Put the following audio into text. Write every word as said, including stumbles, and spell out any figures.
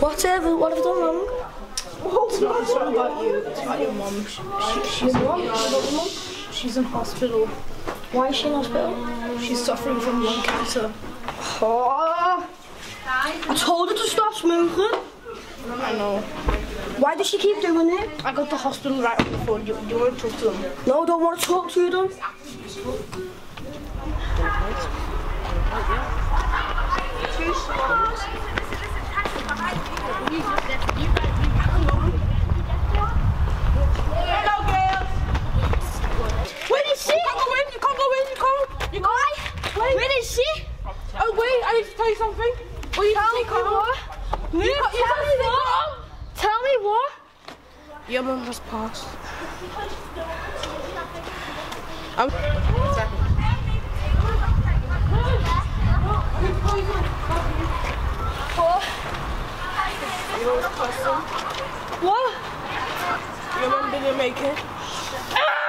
Whatever, what have I done wrong? It's not, it's not about you, it's about your mum. She, she, she's, Your mum? Your mum? she's in hospital. Why is she in hospital? She's suffering from lung cancer. Oh, I told her to stop smoking. I know. Why does she keep doing it? I got the hospital right on the phone. You, you want to talk to them? No, I don't want to talk to them. Hello, girls. Where is she? You can't go in. You can't go in. You can't. You can't. Wait. Where is she? Oh wait, I need to tell you something. Will you Tell me take her home? what? You You can't- you tell can't me take her what? home. Tell me what? Your mum has passed. I'm What? You know what's custom? What? Your mum didn't make it.